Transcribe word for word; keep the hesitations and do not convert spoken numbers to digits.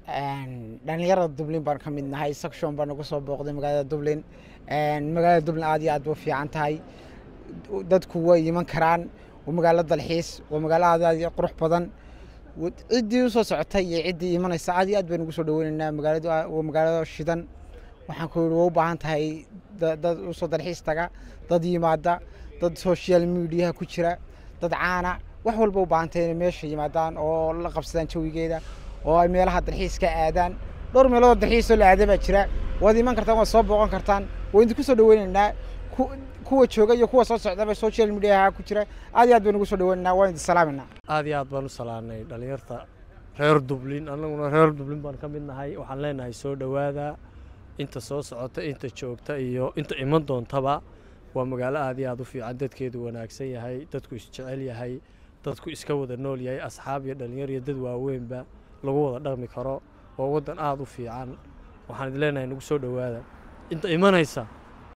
dhalinyarada Dublin baan ka mid nahay section baan uga soo booqday magaalada Dublin magaalada Dublin aad iyo aad u fiican tahay dadku way iman karaan oo magaalada dalxiis oo magaalada aad iyo qurux badan cidii soo socotay iyo cidii imanaysa aad iyo aad baan ugu soo dhaweynaynaa magaalada oo magaalada shidan waxaan ku u baahan tahay dad u soo dalxiis taga dad yimaada dad social media ku jira dad caana wax walba u baahan tahay meesha yimaadaan oo la qabsadaan jawigeeda oo ay meelaha dalxiiska aadaan dhowr meelood dalxiis oo la aado baa jira waad iman kartaan waad soo booqan kartaan way idinku soo dhaweynaynaa kuwa jooga iyo kuwa soo socda social media ku jira aad iyo aad baan ugu soo dhaweynaynaa waan idin salaaminaa aad iyo aad baan u salaanay dhalinyarta reer Dublin anaguna reer Dublin baan ka mid nahay waxaan leenahay soo dhawaada inta soo socota inta joogta iyo inta iman doontaba waa magaalo aad iyo aad u fiican dadkeedu wanaagsan yahay dadku is jecel yahay dadku iska wada nool yahay asxaab iyo dhalinyar iyo dad waaweynba lagu wada dhaqmi karo oo wadan aad u fiican waxaan idin leenahay nagu soo dhawaada inta imanaysa